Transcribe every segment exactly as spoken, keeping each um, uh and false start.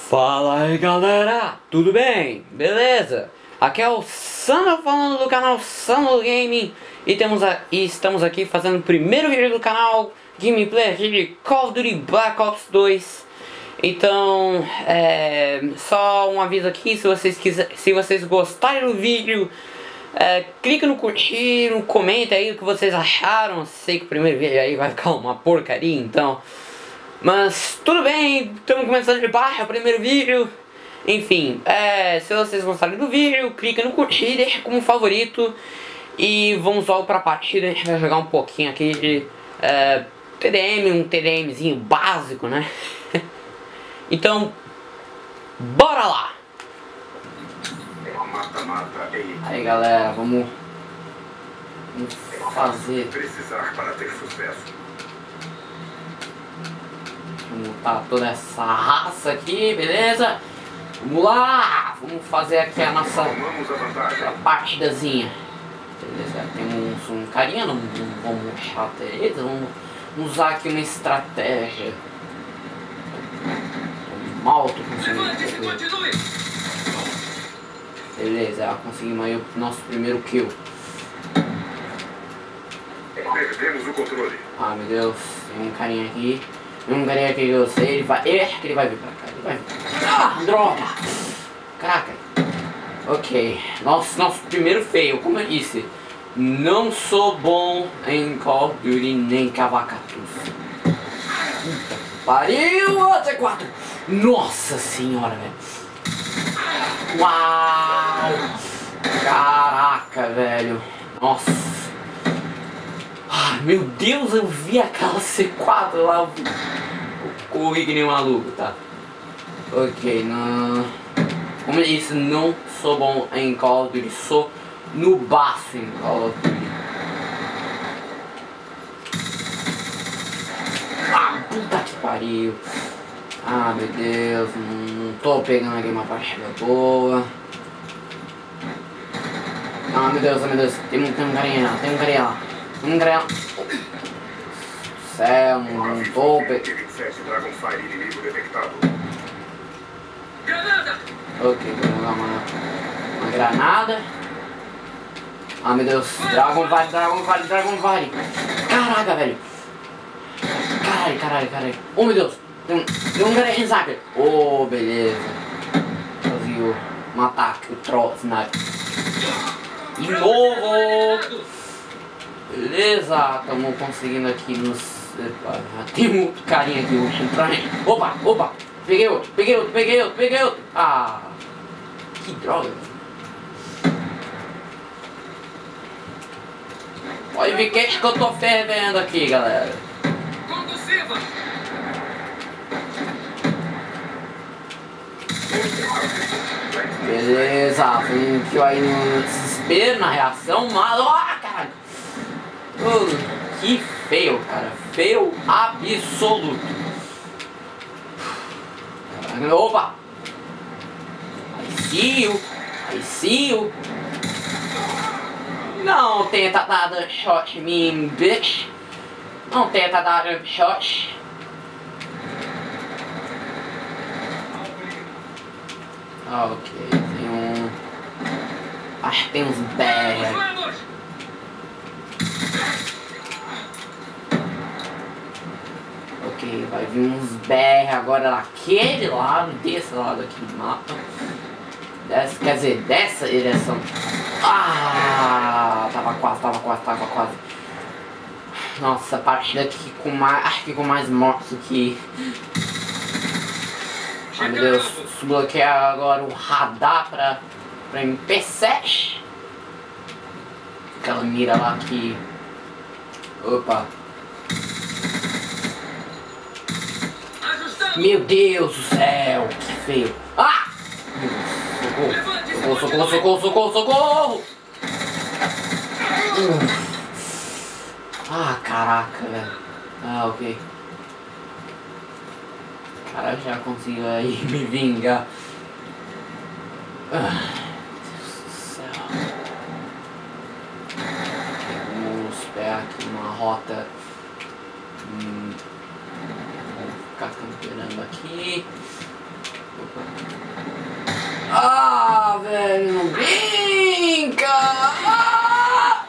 Fala aí galera, tudo bem? Beleza? Aqui é o Sandro falando do canal Sandro Gaming e, temos a, e estamos aqui fazendo o primeiro vídeo do canal Gameplay de Call of Duty Black Ops dois. Então, é, só um aviso aqui, se vocês, quiser, se vocês gostarem do vídeo, é, clica no curtir, no comenta aí o que vocês acharam. Sei que o primeiro vídeo aí vai ficar uma porcaria, então... Mas tudo bem, estamos começando de baixo, o primeiro vídeo. Enfim, é, se vocês gostarem do vídeo, clica no curtir, deixa como favorito. E vamos logo pra partida, a gente vai jogar um pouquinho aqui de é, T D M, um T D Mzinho básico, né? Então, bora lá! Aí galera, vamos, vamos fazer... Precisar para ter sucesso. Vamos botar toda essa raça aqui, beleza? Vamos lá! Vamos fazer aqui a nossa, nossa partidazinha. Beleza, temos um carinha, não, não vamos deixar eles, vamos usar aqui uma estratégia. Mal tô conseguindo. Beleza, conseguimos aí o nosso primeiro kill. Perdemos o controle. Ah, meu Deus, tem um carinha aqui. Um carinha que eu sei, ele vai. É, que ele vai vir pra cá. Ele vai vir pra cá. Ah, droga! Caraca. Ok. Nosso, nosso primeiro fail, como eu disse. Não sou bom em Call of Duty nem cavacatus. Puta que pariu! C quatro! Nossa senhora, velho. Uau! Caraca, velho. Nossa. Ai, meu Deus, eu vi aquela C quatro lá. Eu corri que nem um maluco, tá? Ok, não... Como eu disse, não sou bom em Call of Duty. Sou nubaço em Call of Duty. Ah, puta que pariu. Ah, meu Deus, não, não tô pegando aqui uma partida boa. Ah, meu Deus, oh, meu Deus, tem um, tem um carinha lá, tem um carinha lá. Tem um carinha lá. Céu, não, não tô pegando. Ok, vou jogar uma, uma granada. Ah, meu Deus, Dragon Valley, Dragon Valley, Dragon Valley. Caraca, velho. Caralho, caralho, caralho. Oh, meu Deus. Tem um, tem um cara em sniper. Oh, beleza. Conseguiu matar o troll sniper. De novo. Beleza. Estamos conseguindo aqui nos... Epa, tem um carinha aqui entrando. Opa, opa. Peguei outro, peguei outro, peguei outro, peguei outro. Ah. Que droga. Pode ver que que eu tô fervendo aqui, galera. Beleza, um kill aí no desespero, na reação, mas... Ah, caralho! Oh, que feio, cara. Feio absoluto. Caralho, opa! I see you. I see you. Não tenta dar um shot em mim, bitch. Não tenta dar um shot. Ah, ok, tem um... Acho que tem uns B R. Ok, vai vir uns B R agora naquele lado, desse lado aqui do mapa. Dessa, quer dizer, dessa direção. Ah, tava quase, tava quase, tava quase. Nossa, a partida aqui com mais... Acho que com mais mortos que... Ai, meu Deus, desbloquear agora o radar pra, pra M P sete. Aquela mira lá que... Opa. Meu Deus do céu, que feio. Ah! Socorro, socorro, socorro, socorro, socorro! Uh. Ah, caraca, velho. Ah, ok. Cara, já conseguiu aí me vingar. Ah, Deus do céu. Vamos pegar aqui uma rota. Hum, vamos ficar campeando aqui. Ah, velho, não brinca! Ah!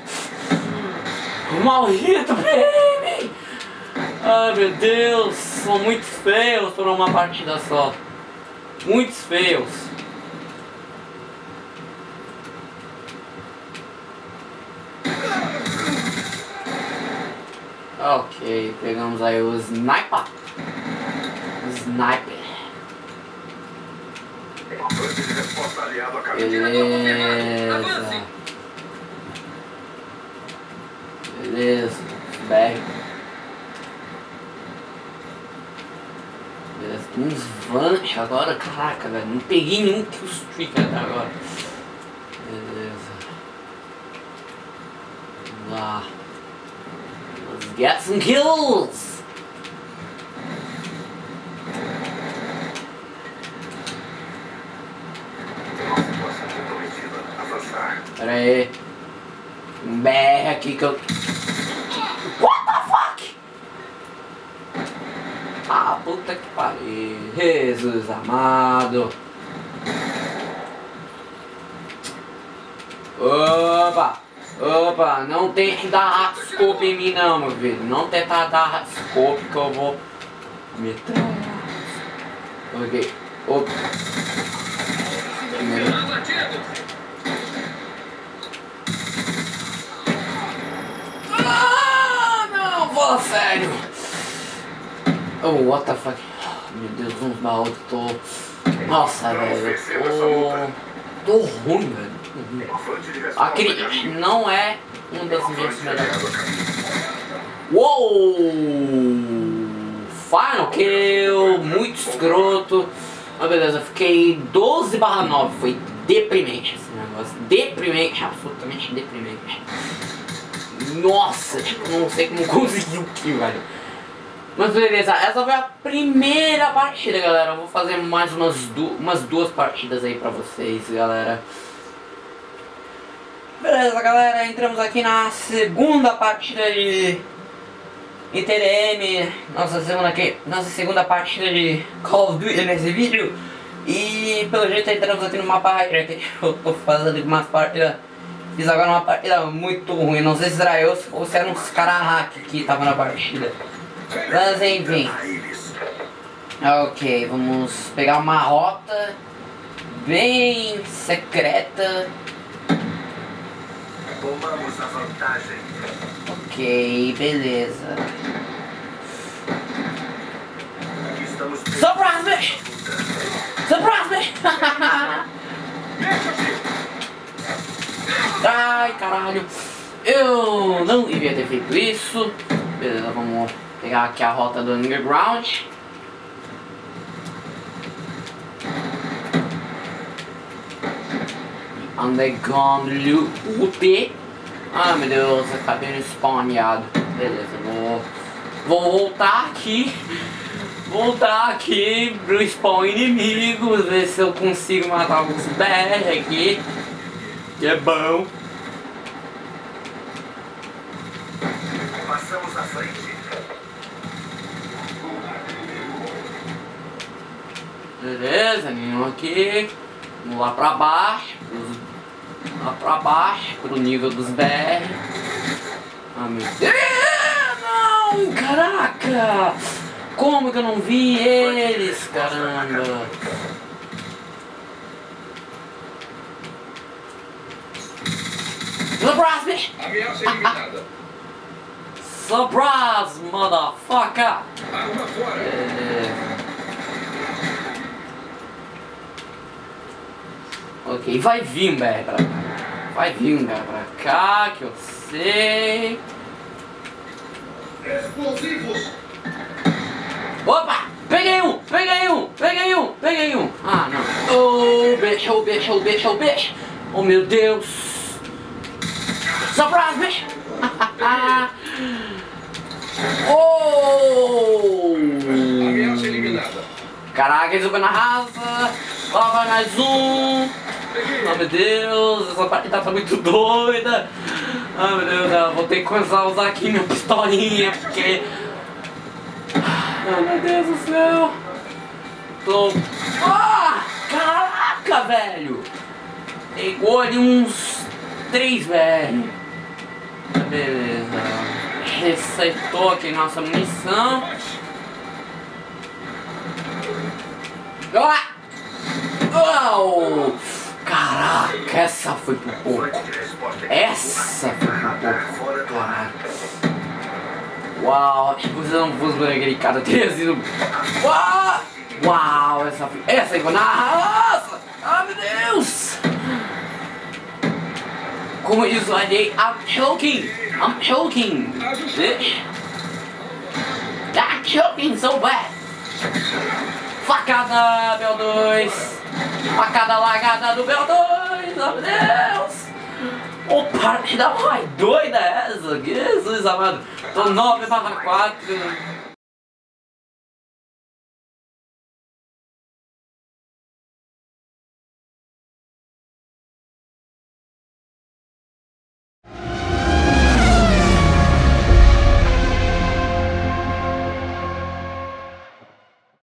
Maldito baby! Ai, meu Deus, são muito feios por uma partida só. Muitos feios. Ok, pegamos aí o Sniper. Sniper. Beleza. Beleza. Bem. Beleza. Tem uns vans agora. Caraca, velho. Não peguei nenhum kill streak até agora. Beleza. Vamos lá. Let's get some kills. Pera aí. Um B R aqui que eu... What the fuck? Ah, puta que pariu. Jesus amado. Opa. Opa, não tem que dar scope em mim não, meu filho. Não tenta dar scope que eu vou metralhar. Ok. Opa. Primeiro. Ah, não, fala sério. Oh, what the fuck. Meu Deus, uns baús que tô... Nossa, velho. Tô... Tô ruim, velho. Aquele não é um das minhas melhores. Uou! Final kill, muito escroto. Ah, beleza, fiquei doze barra nove. Foi deprimente esse negócio. Deprimente, absolutamente deprimente. Nossa, tipo, não sei como consegui o kill, velho. Mas beleza, essa foi a primeira partida, galera. Eu vou fazer mais umas, du umas duas partidas aí pra vocês, galera. Beleza, galera, entramos aqui na segunda partida de I T D M, nossa segunda, aqui, nossa segunda partida de Call of Duty nesse vídeo. E pelo jeito entramos aqui numa partida que eu tô fazendo umas partidas. Fiz agora uma partida muito ruim, não sei se era eu ou se eram uns caras hack que estavam na partida. Mas enfim. Ok, vamos pegar uma rota bem secreta. Tomamos a vantagem. Ok, beleza. Estamos Surprise me! Surprise me! Ai, caralho. Eu não devia ter feito isso. Beleza, vamos pegar aqui a rota do Underground. Underground loop. Ah, meu Deus, acabei no spawnado. Beleza, vou, vou voltar aqui. Voltar aqui pro spawn inimigos. Ver se eu consigo matar alguns B R aqui. Que é bom. Passamos à frente. Beleza, nenhum aqui. Vamos lá pra baixo. Lá pra baixo, pro nível dos B R. Ah, meu Deus! Não! Caraca! Como que eu não vi eles, caramba? Surprise! Ameaça eliminada. Surprise, motherfucker! Arma fora. É... Ok, vai vir um B R pra cá. Vai vir um B R pra cá, que eu sei. Explosivos. Opa! Peguei um! Peguei um! Peguei um! Peguei um! Ah, não. Oh, bicho, oh, bicho, oh, bicho, oh, bicho! Oh, meu Deus! Surprise, bicho! Oh! Ameaça eliminada. Caraca, eles vão na raça! Lá vai mais um! Oh, meu Deus, essa partida tá muito doida! Ah, meu Deus, eu vou ter que começar a usar aqui minha pistolinha, porque... Oh, meu Deus do céu! Tô... Ah! Caraca, velho! Pegou ali uns três, velho. Beleza. Resetou aqui nossa munição. Ah! Oh! Caraca, essa foi por pouco. Essa foi por pouco. Caraca. Uau, você não fosse por aquele cara teria sido. Uau! Uau, essa foi. Essa aí foi. Nossa! Ah, meu Deus! Como diz o Adei, I'm choking! I'm choking! I'm choking so bad! Facada, B O dois! Facada lagada do B O dois! Oh, meu Deus! Ô, partida mais doida é essa! Jesus amado! Tô nove barra quatro!